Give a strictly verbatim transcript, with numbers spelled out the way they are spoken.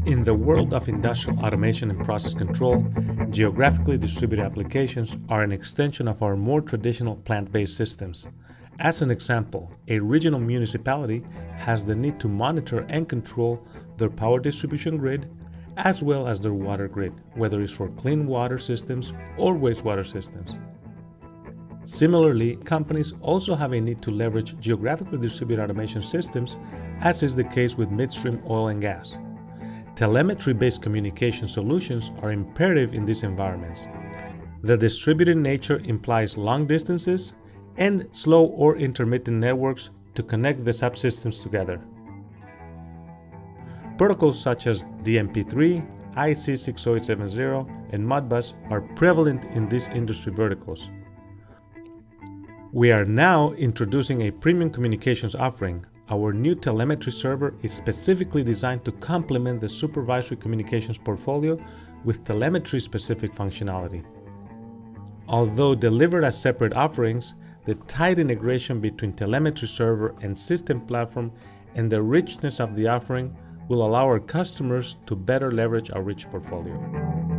In the world of industrial automation and process control, geographically distributed applications are an extension of our more traditional plant-based systems. As an example, a regional municipality has the need to monitor and control their power distribution grid as well as their water grid, whether it's for clean water systems or wastewater systems. Similarly, companies also have a need to leverage geographically distributed automation systems, as is the case with midstream oil and gas. Telemetry-based communication solutions are imperative in these environments. The distributed nature implies long distances and slow or intermittent networks to connect the subsystems together. Protocols such as D M P three, I C six oh eight seven zero, and Modbus are prevalent in these industry verticals. We are now introducing a premium communications offering. Our new telemetry server is specifically designed to complement the supervisory communications portfolio with telemetry-specific functionality. Although delivered as separate offerings, the tight integration between telemetry server and system platform and the richness of the offering will allow our customers to better leverage our rich portfolio.